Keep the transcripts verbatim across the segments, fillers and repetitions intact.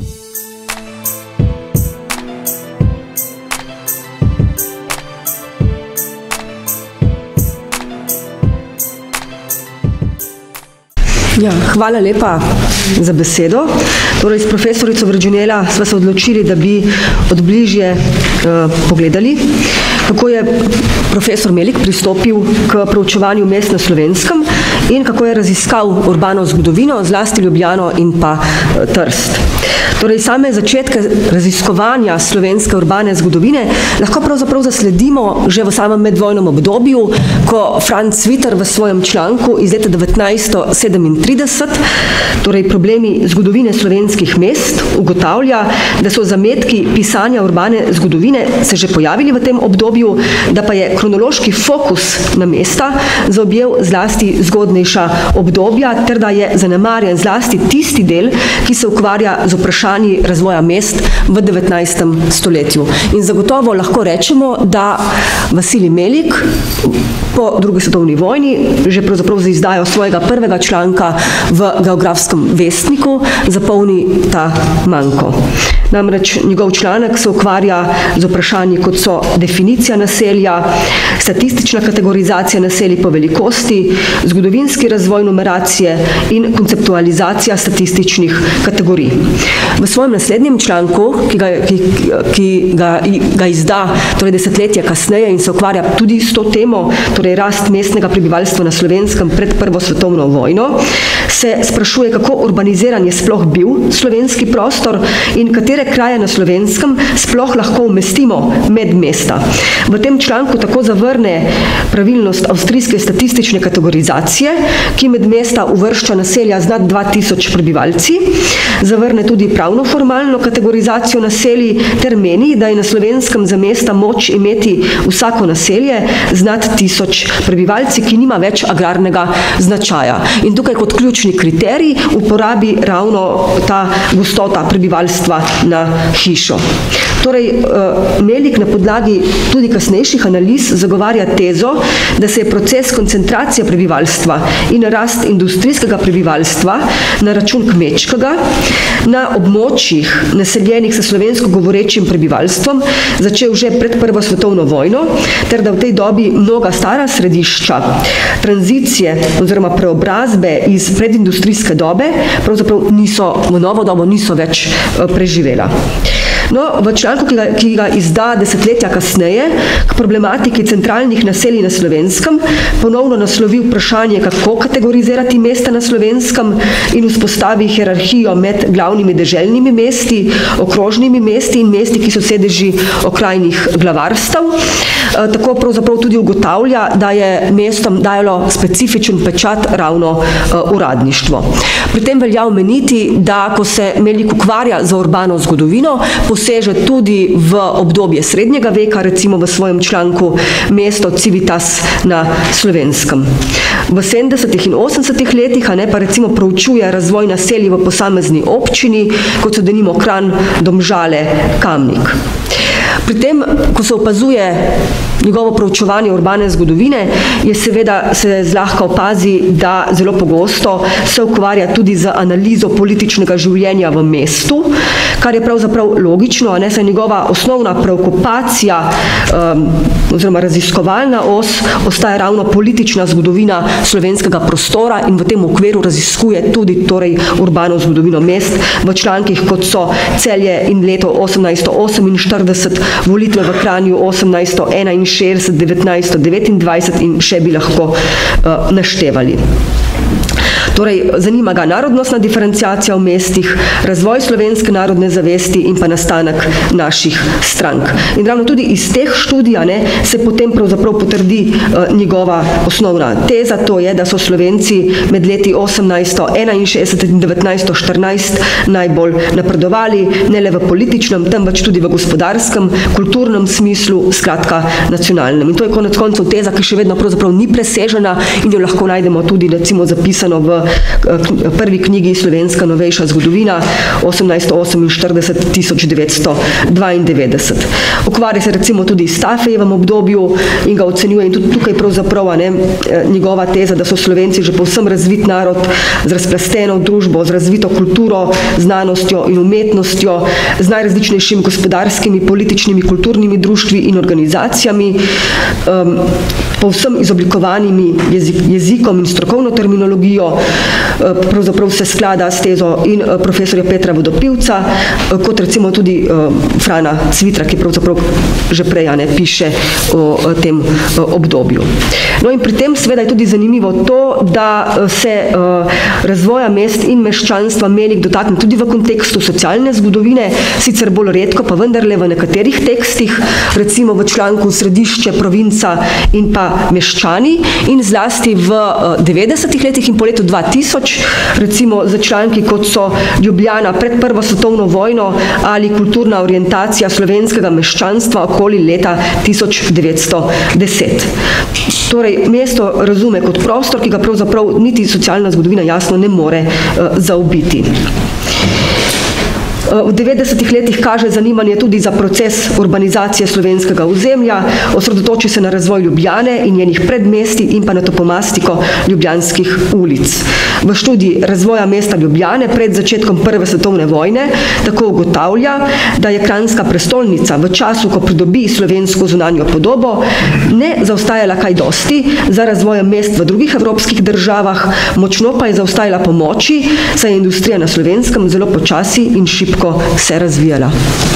Ja, hvala lepa za besedo. Torej, s profesorico Vrđunela sva se odločili, da bi odbližje uh, pogledali, kako je profesor Melik pristopil k proučevanju mest na Slovenskem in kako je raziskal urbano zgodovino, zlasti Ljubljano in pa uh, Trst. Torej, same začetke raziskovanja slovenske urbane zgodovine lahko pravzaprav zasledimo že v samem medvojnem obdobju, ko Franc Sviter v svojem članku iz leta devetnajststo sedemintrideset, torej problemi zgodovine slovenskih mest, ugotavlja, da so zametki pisanja urbane zgodovine se že pojavili v tem obdobju, da pa je kronološki fokus na mesta zaobjel zlasti zgodnejša obdobja, ter da je zanemarjen zlasti tisti del, ki se ukvarja z vprašanji razvoja mest v devetnajstem stoletju. In zagotovo lahko rečemo, da Vasilij Melik po drugi svetovni vojni, že pravzaprav za izdajo svojega prvega članka v Geografskem vestniku, zapolni ta manko. Namreč njegov članek se ukvarja z vprašanji, kot so definicija naselja, statistična kategorizacija naselij po velikosti, zgodovinski razvoj numeracije in konceptualizacija statističnih kategorij. V svojem naslednjem članku, ki ga, ki, ki ga, ga izda torej desetletje kasneje in se ukvarja tudi s to temo, torej rast mestnega prebivalstva na Slovenskem pred prvo svetovno vojno, se sprašuje, kako urbaniziran je sploh bil slovenski prostor in katere kraje na Slovenskem sploh lahko umestimo med mesta. V tem članku tako zavrne pravilnost avstrijske statistične kategorizacije, ki med mesta uvršča naselja z nad dva tisoč prebivalci, zavrne tudi pravno formalno kategorizacijo naselij ter meni, da je na Slovenskem za mesta moč imeti vsako naselje z nad tisoč prebivalci, ki nima več agrarnega značaja. In tukaj kot ključni kriterij uporabi ravno ta gostota prebivalstva na hišo. Torej, Melik na podlagi tudi kasnejših analiz zagovarja tezo, da se je proces koncentracije prebivalstva in rast industrijskega prebivalstva na račun kmečkega na območjih naseljenih s slovensko govorečim prebivalstvom začel že pred prvo svetovno vojno, ter da v tej dobi mnoga stara središča tranzicije oziroma preobrazbe iz predindustrijske dobe pravzaprav niso, v novo dobo niso več preživela. No, v članku, ki ga, ki ga izda desetletja kasneje, k problematiki centralnih naselij na Slovenskem, ponovno naslovi vprašanje, kako kategorizirati mesta na Slovenskem in vzpostavi hierarhijo med glavnimi deželnimi mesti, okrožnimi mesti in mesti, ki so sedeži okrajnih glavarstev. Tako pravzaprav tudi ugotavlja, da je mestom dajalo specifičen pečat ravno uradništvo. Pri tem velja omeniti, da ko se Melik ukvarja za urbano zgodovino, poseže tudi v obdobje srednjega veka, recimo v svojem članku Mesto Civitas na Slovenskem. V sedemdesetih in osemdesetih letih a ne, pa recimo proučuje razvoj naselij v posamezni občini, kot so denimo Kranj, Domžale, Kamnik. Pri tem, ko se opazuje njegovo proučevanje urbane zgodovine, je seveda se zlahka opazi, da zelo pogosto se ukvarja tudi z analizo političnega življenja v mestu, kar je pravzaprav logično, a ne, saj njegova osnovna preokupacija um, oziroma raziskovalna os ostaja ravno politična zgodovina slovenskega prostora in v tem okviru raziskuje tudi torej urbano zgodovino mest v člankih, kot so Celje in leto osemnajststo oseminštirideset, volitve v Kranju osemnajststo enainšestdeset, devetnajststo devetindvajset in še bi lahko uh, naštevali. Torej, zanima ga narodnostna diferenciacija v mestih, razvoj slovenske narodne zavesti in pa nastanek naših strank. In ravno tudi iz teh študij ne, se potem pravzaprav potrdi uh, njegova osnovna teza, to je, da so Slovenci med leti osemnajststo enainšestdeset in devetnajststo štirinajst najbolj napredovali, ne le v političnem, temveč tudi v gospodarskem, kulturnem smislu, skratka nacionalnem. In to je konec koncev teza, ki še vedno pravzaprav ni presežena in jo lahko najdemo tudi recimo zapisano v prvi knjigi Slovenska novejša zgodovina osemnajststo oseminštirideset do tisoč devetsto dvaindevetdeset. Ukvarja se recimo tudi s Tafejevem obdobju in ga ocenjuje in tudi tukaj pravzaprav ne, njegova teza, da so Slovenci že povsem razvit narod z razplasteno družbo, z razvito kulturo, znanostjo in umetnostjo, z najrazličnejšimi gospodarskimi, političnimi, kulturnimi društvi in organizacijami, um, povsem izoblikovanimi jezik, jezikom in strokovno terminologijo, pravzaprav se sklada s tezo in profesorja Petra Vodopivca, kot recimo tudi Frana Cvitra, ki pravzaprav že prej ne piše o tem obdobju. No in pri tem seveda je tudi zanimivo to, da se razvoja mest in meščanstva Melik dotakne tudi v kontekstu socialne zgodovine, sicer bolj redko, pa vendarle v nekaterih tekstih, recimo v članku Središče, provinca in pa meščani, in zlasti v devetdesetih letih in po letu dva tisoč, recimo za članki, kot so Ljubljana pred prvo svetovno vojno ali kulturna orientacija slovenskega meščanstva okoli leta tisoč devetsto deset. Torej, mesto razume kot prostor, ki ga pravzaprav niti socialna zgodovina jasno ne more uh, zaobiti. V devetdesetih letih kaže zanimanje tudi za proces urbanizacije slovenskega ozemlja, osredotoči se na razvoj Ljubljane in njenih predmestij in pa na topomastiko ljubljanskih ulic. V študiji razvoja mesta Ljubljane pred začetkom prve svetovne vojne tako ugotavlja, da je Kranjska prestolnica v času, ko pridobi slovensko zunanjo podobo, ne zaostajala kaj dosti za razvojem mest v drugih evropskih državah, močno pa je zaostajala po moči, saj je industrija na Slovenskem zelo počasi in šibko se razvijala.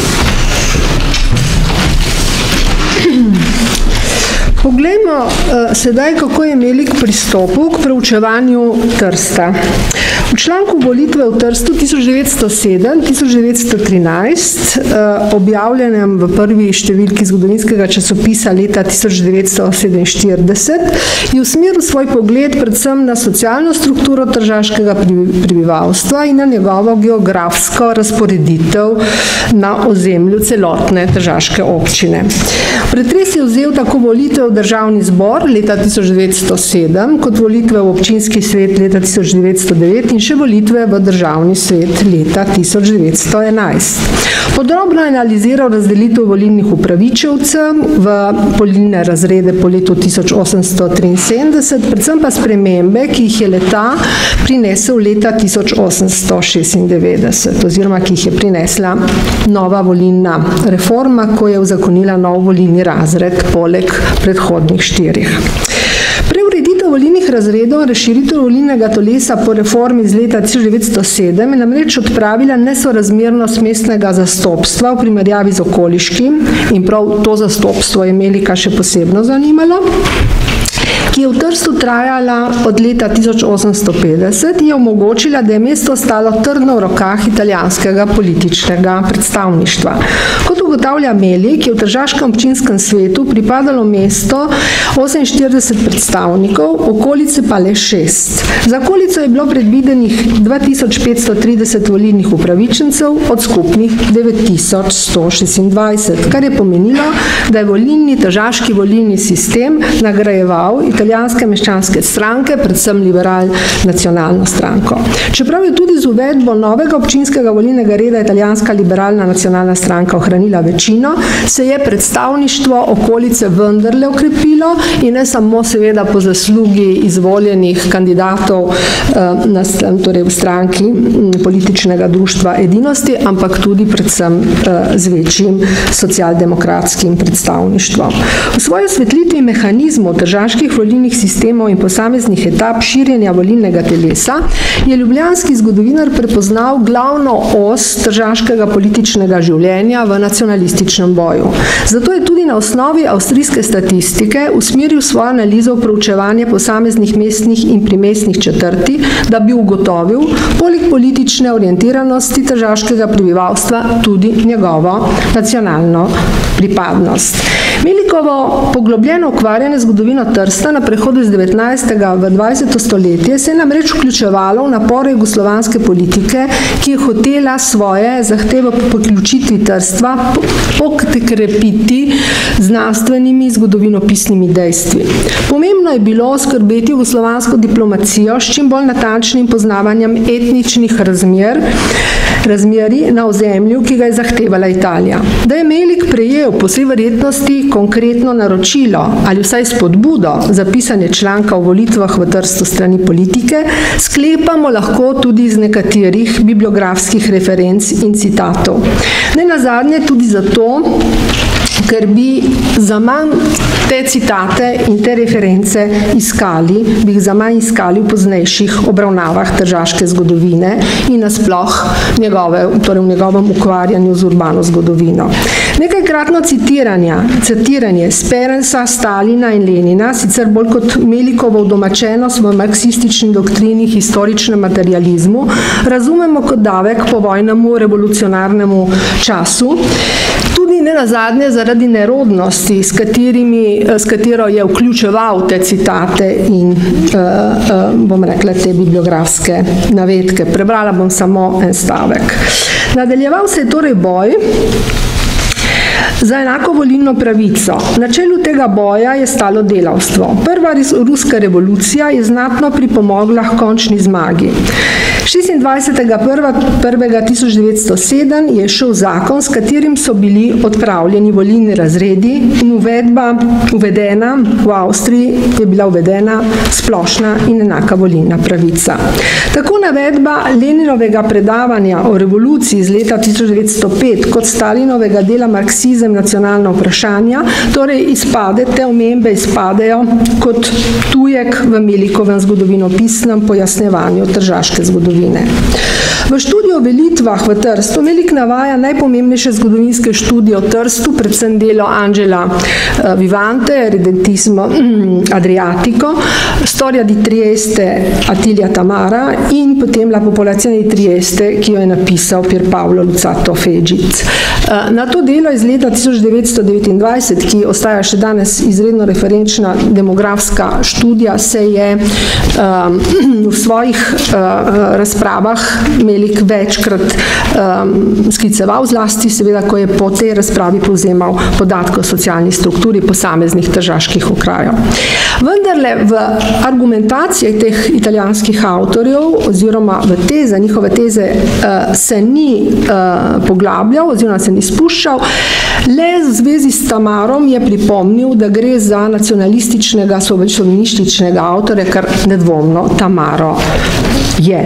Poglejmo uh, sedaj, kako je Melik pristopil k preučevanju Trsta. V članku Volitve v Trstu tisoč devetsto sedem do tisoč devetsto trinajst, uh, objavljenem v prvi številki zgodovinskega časopisa leta tisoč devetsto sedeminštirideset, je usmeril svoj pogled predvsem na socialno strukturo tržaškega prebivalstva in na njegovo geografsko razporeditev na ozemlju celotne tržaške občine. Pretres je vzel tako volitve v državni zbor leta tisoč devetsto sedem, kot volitve v občinski svet leta tisoč devetsto devet in še volitve v državni svet leta tisoč devetsto enajst. Podrobno je analiziral razdelitev volilnih upravičevcev v volilne razrede po letu tisoč osemsto triinsedemdeset, predvsem pa spremembe, ki jih je leta prinesel leta tisoč osemsto šestindevetdeset, oziroma ki jih je prinesla nova volilna reforma, ko je uzakonila nov volilni razred poleg predhodnih štirih. Preureditev volilnih razredov in razširitev volilnega telesa po reformi iz leta tisoč devetsto sedem je namreč odpravila nesorazmernost mestnega zastopstva v primerjavi z okoliškim, in prav to zastopstvo je Melika še posebno zanimalo, ki je v Trstu trajala od leta tisoč osemsto petdeset, je omogočila, da je mesto ostalo trdno v rokah italijanskega političnega predstavništva. Kot ugotavlja Melik, je v tržaškem občinskem svetu pripadalo mesto oseminštirideset predstavnikov, okolice pa le šest. Za okolico je bilo predvidenih dva tisoč petsto trideset volilnih upravičencev od skupnih devet tisoč sto šestindvajset, kar je pomenilo, da je volilni tržaški volilni sistem nagrajeval italijanske meščanske stranke, predvsem liberal-nacionalno stranko. Čeprav je tudi z uvedbo novega občinskega volilnega reda italijanska liberalna nacionalna stranka ohranila večino, se je predstavništvo okolice vendarle okrepilo in ne samo seveda po zaslugi izvoljenih kandidatov eh, na, torej v stranki političnega društva Edinosti, ampak tudi predvsem eh, z večjim socialdemokratskim predstavništvom. V svoji osvetlitvi mehanizmov tržaških volilnih sistemov in posameznih etap širjenja volilnega telesa je ljubljanski zgodovinar prepoznal glavno os tržaškega političnega življenja v nacionalističnem boju. Zato je tudi na osnovi avstrijske statistike usmeril svojo analizo v proučevanje posameznih mestnih in primestnih četrti, da bi ugotovil, poleg politične orientiranosti tržaškega prebivalstva, tudi njegovo nacionalno pripadnost. Melikovo poglobljeno ukvarjanje zgodovino Trsta na prehodu iz devetnajstega v dvajseto stoletje se je namreč vključevalo v napore jugoslovanske politike, ki je hotela svoje zahteve po poključitvi Trstva pokrepiti znanstvenimi zgodovinopisnimi dejstvi. Pomembno je bilo skrbeti jugoslovansko diplomacijo s čim bolj natančnim poznavanjem etničnih razmer, razmeri na ozemlju, ki ga je zahtevala Italija. Da je Melik prejel po vsej verjetnosti konkretno naročilo ali vsaj spodbudo za pisanje članka o volitvah v Trstu strani politike, sklepamo lahko tudi iz nekaterih bibliografskih referenc in citatov. Ne nazadnje tudi zato, ker bi za manj te citate in te reference iskali, bi jih za manj iskali v poznejših obravnavah tržaške zgodovine in nasploh njegove, torej v njegovem ukvarjanju z urbano zgodovino. Nekajkratno citiranje, citiranje Sperensa, Stalina in Lenina, sicer bolj kot Melikovo udomačenost v marksistični doktrini historičnem materializmu, razumemo kot davek po vojnemu revolucionarnemu času, tudi ne nazadnje zaradi nerodnosti, s, katerimi, s katero je vključeval te citate in, uh, uh, bom rekla, te bibliografske navedke. Prebrala bom samo en stavek. Nadaljeval se je torej boj za enako volilno pravico. Na čelu tega boja je stalo delavstvo. Prva ruska revolucija je znatno pripomogla k končni zmagi. šestindvajsetega prvega tisoč devetsto sedem je šel zakon, s katerim so bili odpravljeni volilni razredi in uvedba, uvedena v Avstriji je bila uvedena splošna in enaka volilna pravica. Tako navedba Leninovega predavanja o revoluciji iz leta tisoč devetsto pet kot Stalinovega dela Marksizem nacionalna vprašanja, torej izpade, te omembe izpadejo kot tujek v Melikovem zgodovinopisnem pojasnevanju tržaške zgodovine. V študiju o volitvah v Trstu Melik navaja najpomembnejše zgodovinske študije o Trstu, predvsem delo Angela Vivante, Redentismo Adriatico, Storia di Trieste Attilio Tamara in potem La popolazione di Trieste, ki jo je napisal Pier Paolo Luzzatto Fegic. Na to delo iz leta tisoč devetsto devetindvajset, ki ostaja še danes izredno referenčna demografska študija, se je um, v svojih uh, razpravah Melik večkrat um, skliceval, zlasti seveda, ko je po tej razpravi povzemal podatke o socialni strukturi posameznih tržaških okrajev. Vendarle v argumentacijah teh italijanskih avtorjev oziroma v teze, njihove teze uh, se ni uh, poglabljal oziroma se ni spuščal, le v zvezi s Tamarom je pripomnil, da gre za nacionalističnega, šovinističnega avtorja, kar nedvomno Tamaro je.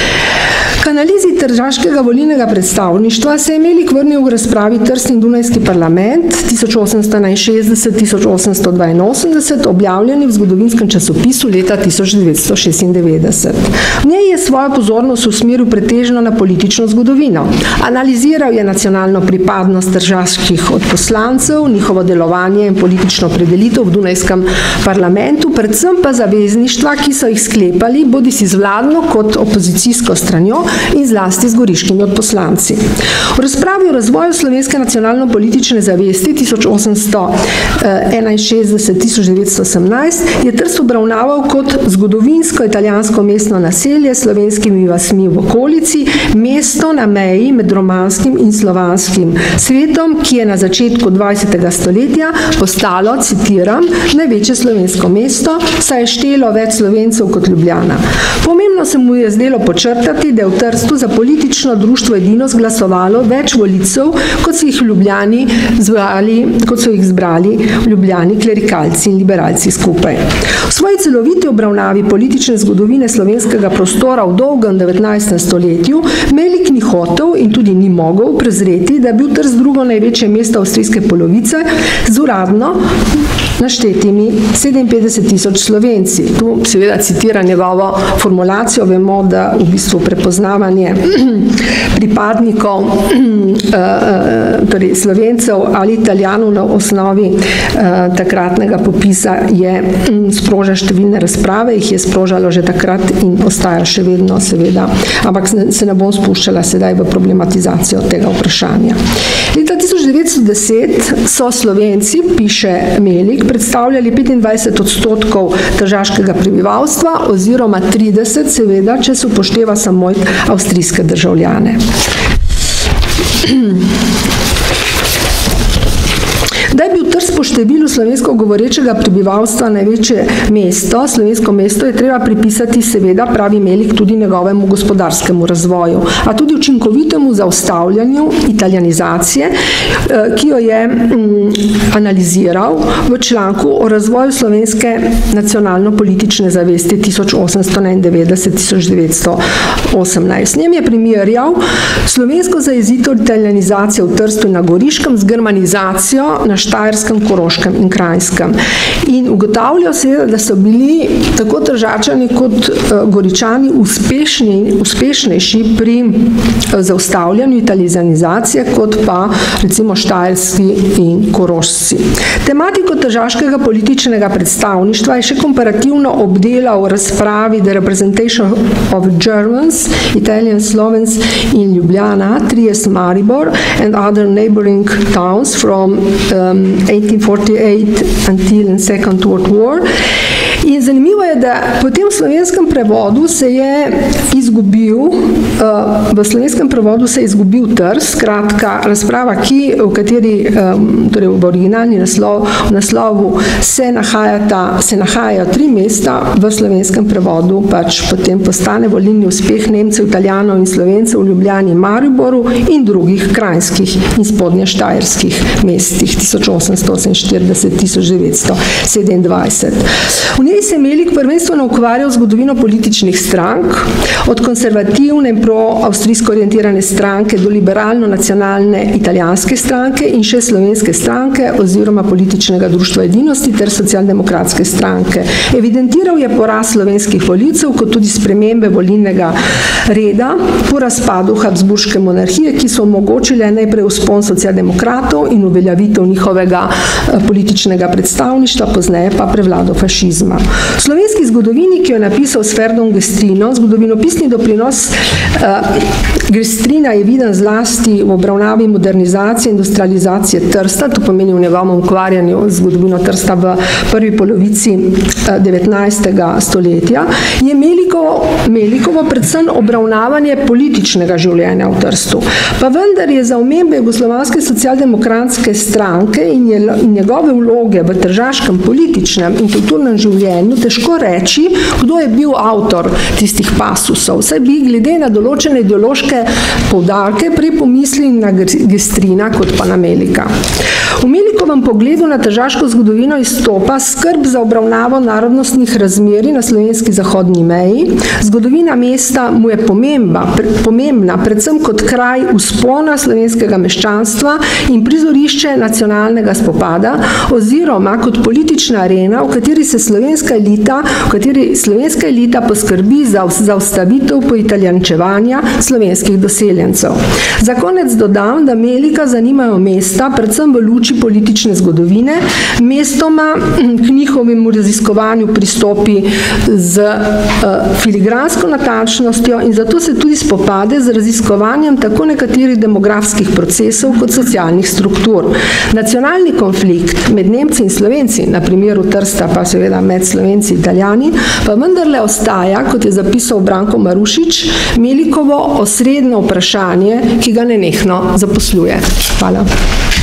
K analizi tržaškega volilnega predstavništva se je Melik vrnil v razpravi Trst in Dunajski parlament tisoč osemsto enainšestdeset do tisoč osemsto dvainosemdeset, objavljeni v zgodovinskem časopisu leta tisoč devetsto šestindevetdeset. V njej je svojo pozornost usmeril pretežno na politično zgodovino. Analiziral je nacionalno pripadnost tržaških odposlancev, njihovo delovanje in politično predelitev v Dunajskem parlamentu, predvsem pa zavezništva, ki so jih sklepali, bodisi z vladno kot opozicijsko stranjo in zlasti z goriškimi odposlanci. V razpravi o razvoju slovenske nacionalno-politične zavesti tisoč osemsto enainšestdeset do tisoč devetsto osemnajst je Trst obravnaval kot zgodovinsko italijansko mestno naselje s slovenskimi vasmi v okolici, mesto na meji med romanskim in slovanskim svetom, ki je na začetku dvajsetega stoletja postalo, citiram, največje slovensko mesto, saj je štelo več Slovencev kot Ljubljana. Pomembno se mu je zdelo počrtati, da je v Trstu za politično društvo Edinos glasovalo več volivcev, kot so jih v Ljubljani zvali, kot so jih zbrali v Ljubljani klerikalci in liberalci skupaj. V svoji celoviti obravnavi politične zgodovine slovenskega prostora v dolgem devetnajstem stoletju Melik ni hotel in tudi ni mogel prezreti, da je bil Trst drugo največje mesto avstrijske polovice z uradno naštetimi sedeminpetdeset tisoč Slovenci. Tu seveda citira njegovo formulacijo, vemo, da v bistvu prepoznavanje pripadnikov torej Slovencev ali Italijanov na osnovi takratnega popisa je sproža številne razprave, jih je sprožalo že takrat in ostaja še vedno seveda, ampak se ne bom spuščala sedaj v problematizacijo tega vprašanja. Leta tisoč devetsto deset so Slovenci, piše Melik, predstavljali petindvajset odstotkov tržaškega prebivalstva oziroma trideset, seveda, če se upošteva samo avstrijske državljane. Da je bil Trst po številu slovensko govorečega prebivalstva največje mesto, slovensko mesto, je treba pripisati seveda, pravi Melik, tudi njegovemu gospodarskemu razvoju, a tudi učinkovitemu zaustavljanju italijanizacije, ki jo je analiziral v članku o razvoju slovenske nacionalno-politične zavesti tisoč osemsto enaindevetdeset do tisoč devetsto osemnajst. S njem je primerjal slovensko zajezitev italijanizacije v Trstu in na Goriškem z germanizacijo na Štajerskem, Koroškem in Kranjskem. In ugotavljajo se, da so bili tako Tržačani kot Goričani uspešni, uspešnejši pri zaustavljanju italijanizacije kot pa recimo Štajerski in Korošci. Tematiko tržaškega političnega predstavništva je še komparativno obdelal v razpravi The Representation of Germans, Italian Slovens in Ljubljana, Trieste, Maribor and other neighboring towns from um, eighteen forty-eight until the Second World War. In zanimivo je, da po tem slovenskem prevodu se je izgubil, v slovenskem prevodu se je izgubil Trst, skratka razprava, ki, v kateri, torej v originalni naslov, v naslovu se nahajata, se nahajajo tri mesta, v slovenskem prevodu pač potem postane volilni uspeh Nemcev, Italijanov in Slovencev v Ljubljani, Mariboru in drugih kranjskih in spodnještajerskih mestih tisoč osemsto oseminštirideset do tisoč devetsto sedemindvajset. V njej se je Melik prvenstveno ukvarjal z zgodovino političnih strank, od konservativne in pro-avstrijsko orientirane stranke do liberalno-nacionalne italijanske stranke in še slovenske stranke oziroma političnega društva edinosti ter socialdemokratske stranke. Evidentiral je porast slovenskih volivcev kot tudi spremembe volilnega reda po razpadu Habsburške monarhije, ki so omogočile najprej vzpon socialdemokratov in uveljavitev njihovega političnega predstavništva, pozneje pa prevlado fašizma. V slovenski zgodovini, ki jo je napisal s Ferdom Gestrino, zgodovinopisni doprinos uh, Gestrina je viden zlasti v obravnavi modernizacije, industrializacije Trsta, to pomeni v njegovem ukvarjanju z zgodovino Trsta v prvi polovici uh, devetnajstega stoletja, je Melikovo, Melikovo predvsem obravnavanje političnega življenja v Trstu. Pa vendar je za omembe jugoslovanske socialdemokratske stranke in, je, in njegove vloge v tržaškem političnem in kulturnem življenju težko reči, kdo je bil avtor tistih pasusov. Vsaj bi glede na določene ideološke poudarke prej pomislili na Gestrina kot pa na Melika. V Melikovem pogledu na tržaško zgodovino izstopa skrb za obravnavo narodnostnih razmerij na slovenski zahodni meji. Zgodovina mesta mu je pomembna, pomembna predvsem kot kraj vzpona slovenskega meščanstva in prizorišče nacionalnega spopada oziroma kot politična arena, v kateri se slovenska elita, v kateri slovenska elita poskrbi za zaustavitev poitalijančevanja slovenskih doseljencev. Za konec dodam, da Melika zanimajo mesta, predvsem v luči politične zgodovine, mestoma k njihovemu raziskovanju pristopi z uh, filigransko natančnostjo in zato se tudi spopade z raziskovanjem tako nekaterih demografskih procesov kot socialnih struktur. Nacionalni konflikt med Nemci in Slovenci, na primeru Trsta pa seveda med Slovenci in Italijani, pa vendarle ostaja, kot je zapisal Branko Marušič, Melikovo osrednje vprašanje, ki ga nenehno zaposluje. Hvala.